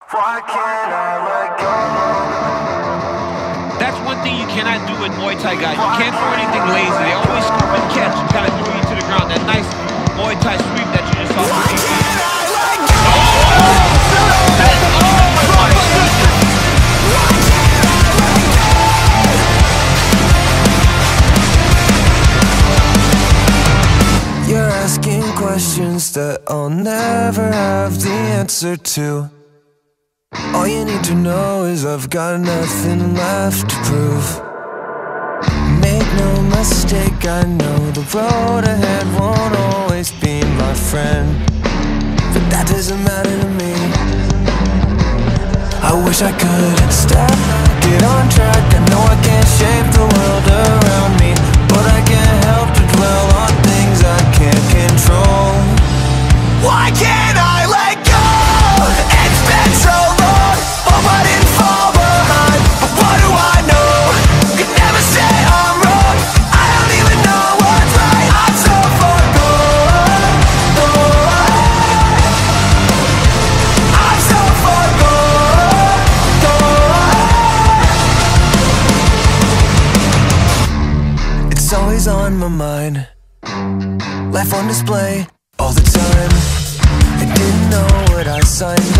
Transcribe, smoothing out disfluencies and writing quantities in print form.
Why can't I let go? That's one thing you cannot do with Muay Thai guys. You can't throw anything lazy. They always scoop and catch and kind of throw you to the ground. That nice Muay Thai sweep that you just saw. Why can't I let go? You're asking questions that I'll never have the answer to. All you need to know is I've got nothing left to prove. Make no mistake, I know the road ahead won't always be my friend, but that doesn't matter to me. I wish I could step, get on track. I know I can't shape the world around me, but I can't help to dwell on things I can't control. Why can't I let go? It's been so long, hope I didn't fall behind. But what do I know? Could never say I'm wrong. I don't even know what's right. I'm so far gone. I'm so far gone. It's always on my mind. Life on display all the time. I didn't know what I signed